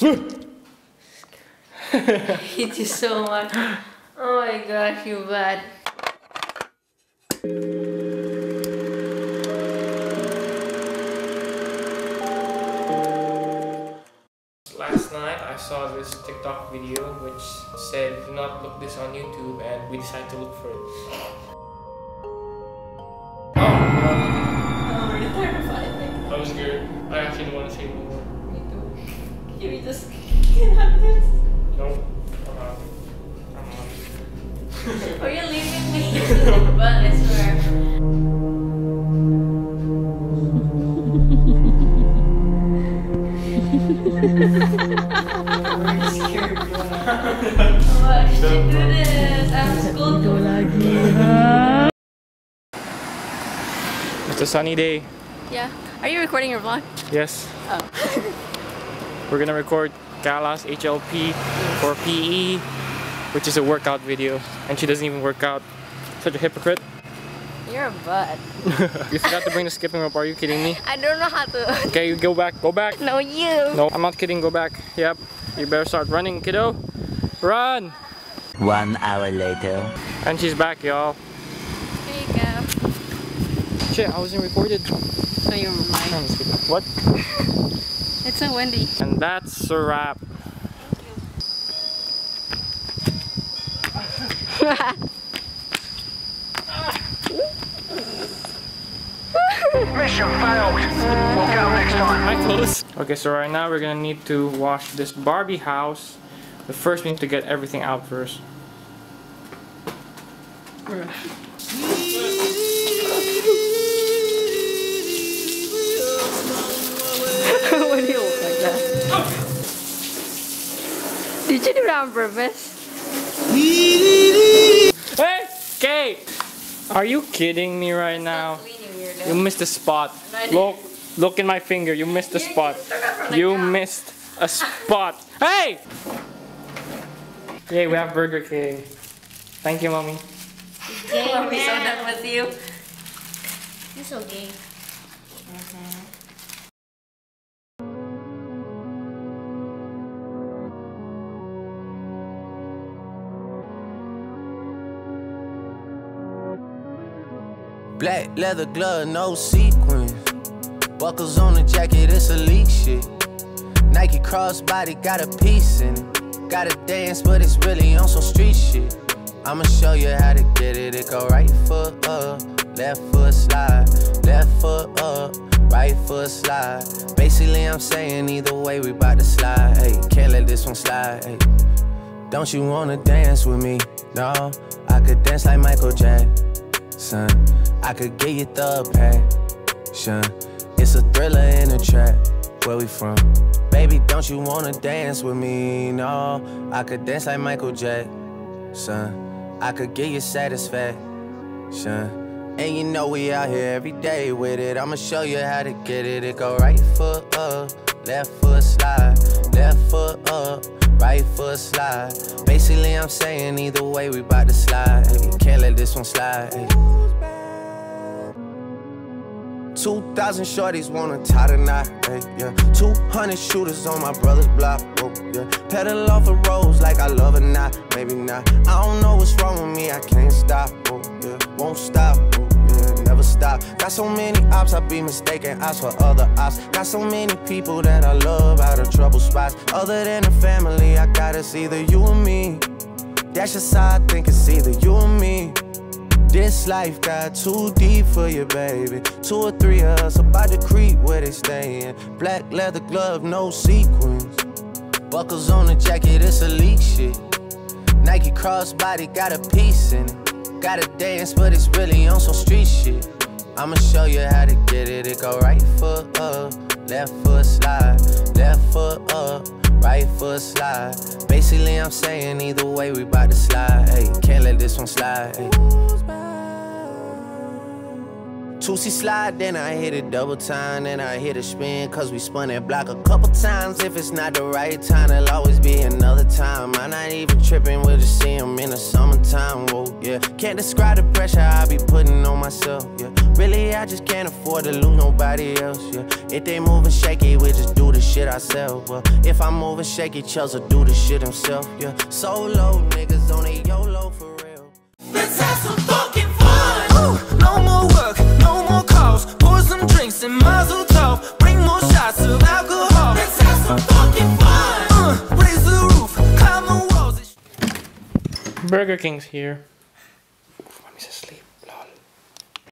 hate you so much. Oh my gosh, you bad. Last night I saw this TikTok video which said do not look this on YouTube, and we decided to look for it. Oh, you're terrified. I was scared. I actually don't want to say anymore. Me too. Can we just get out of this? No. Are you leaving me? But I swear. I'm scared. Why should you do this? I'm school tomorrow. It's a sunny day. Yeah. Are you recording your vlog? Yes. Oh. We're gonna record Kala's HLP for PE, which is a workout video, and she doesn't even work out. Such a hypocrite. You're a butt. You forgot to bring the skipping rope. Are you kidding me? I don't know how to. Okay, you go back. Go back. No, you. No, I'm not kidding. Go back. Yep. You better start running, kiddo. Run. 1 hour later. And she's back, y'all. Here you go. Shit, I wasn't recorded. So you're mine. I'm just kidding. What? It's so windy. And that's a wrap. Mission failed. We'll go next time. Hi, close. Okay, so right now we're gonna need to wash this Barbie house. But first we need to get everything out first. Why do you look like that? Did you do that on purpose? Hey, Kate! Are you kidding me right now? You missed a spot. Look in my finger. You missed a spot. You missed a spot. Hey! Yay, we have Burger King. Thank you, mommy. Gay, are we so done with you? You're so gay. Black leather glove, no sequins. Buckles on the jacket, it's elite shit. Nike crossbody got a piece in it. Gotta dance, but it's really on some street shit. I'ma show you how to get it. It go right foot up, left foot slide. Left foot up, right foot slide. Basically, I'm saying either way, we bout to slide. Hey, can't let this one slide. Hey. Don't you wanna dance with me? No, I could dance like Michael Jackson. I could get you the passion. It's a thriller in a trap. Where we from? Baby, don't you wanna dance with me? No, I could dance like Michael Jackson. I could get you satisfaction. And you know we out here every day with it. I'ma show you how to get it. It go right foot up, left foot slide. Left foot up, right foot slide. Basically, I'm saying either way, we bout to slide. Hey, can't let this one slide. Hey. 2,000 shorties wanna tie the knot, hey, yeah. 200 shooters on my brother's block, oh, yeah. Pedal off the roads like I love it, not, maybe not. I don't know what's wrong with me, I can't stop, oh, yeah. Won't stop, oh, yeah, never stop. Got so many ops, I be mistaken ops for other ops. Got so many people that I love out of trouble spots. Other than the family, I got it's either you or me. That's just how I think it's either you or me. This life got too deep for you, baby. 2 or 3 of us about to creep where they stayin'. Black leather glove, no sequins. Buckles on the jacket, it's elite shit. Nike crossbody got a piece in it. Gotta dance, but it's really on some street shit. I'ma show you how to get it. It go right foot up, left foot slide. Left foot up, right foot slide. Basically, I'm saying either way, we bout to slide. Hey, can't let this one slide. Hey. 2C slide, then I hit it double time, then I hit a spin, cause we spun that block a couple times. If it's not the right time, there'll always be another time. I'm not even tripping, we'll just see him in the summertime, whoa, yeah. Can't describe the pressure I be putting on myself, yeah. Really, I just can't afford to lose nobody else, yeah. If they moving shaky, we just do the shit ourselves, well. If I'm moving shaky, Chelsea do the shit himself, yeah. Solo niggas on a YOLO for real. Let's have some fucking fun. Ooh, no more work, no more calls. Pour some drinks and mazel tov. Bring more shots of alcohol. Let's have some fucking fun. Raise the roof, climb the walls. Burger King's here.